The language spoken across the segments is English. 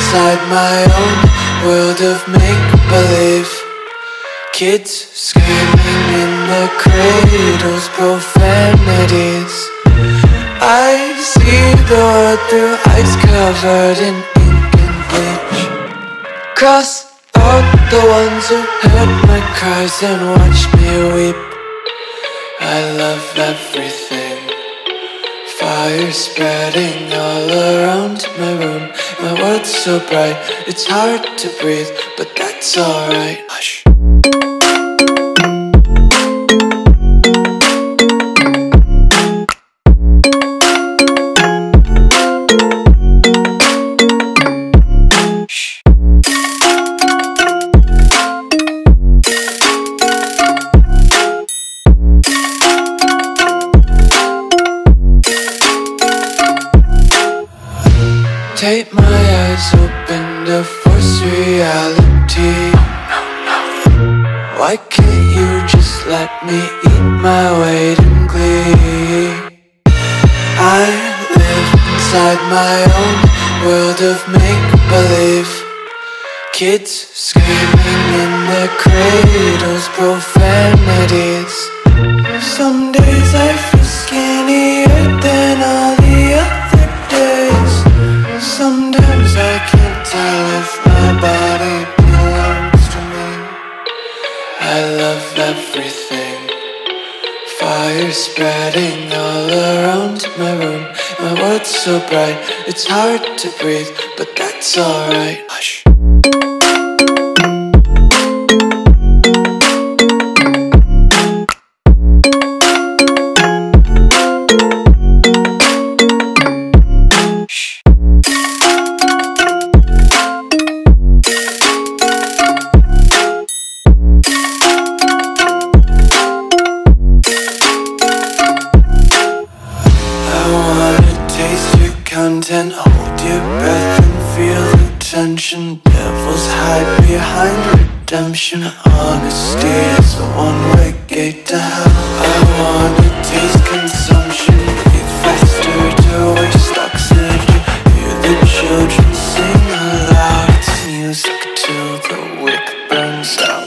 inside my own world of make-believe. Kids screaming in their cradles, profanities. I see the world through ice covered in ink and bleach. Cross out the ones who heard my cries and watched me weep. I love everything. Fire spreading all around my room. My world's so bright, it's hard to breathe, but that's alright. Hush. Take my eyes open to force reality. Why can't you just let me eat my weight in glee? I live inside my own world of make-believe. Kids screaming in their cradles, profanities. Some days I feel skinnier than all the other days. Sometimes I can't tell if my body belongs to me. I love everything. Fire spreading all around my room. My world's so bright, it's hard to breathe, but that's alright. Hush. Content, hold your breath and feel the tension. Devils hide behind redemption. Honesty is a one-way gate to hell. I wanna taste consumption, breathe faster to waste oxygen. Hear the children sing aloud. It's music till the wick burns out.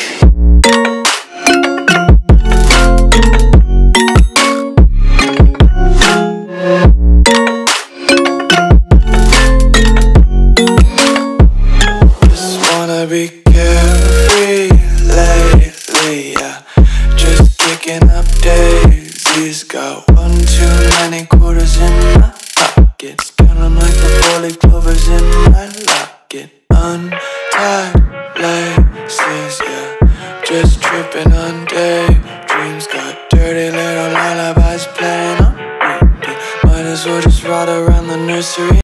Be carefree lately, yeah. Just kicking up daisies. Got one too many quarters in my pockets. Count 'em like the 4-leaf clovers in my locket. Untied laces, yeah. Just tripping on daydreams. Got dirty little lullabies playing on repeat. Might as well just ride around the nursery.